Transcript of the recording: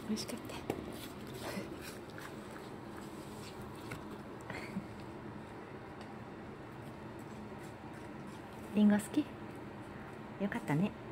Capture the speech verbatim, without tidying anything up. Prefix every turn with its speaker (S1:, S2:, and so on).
S1: 美味しかった。リンゴ好き？よかったね。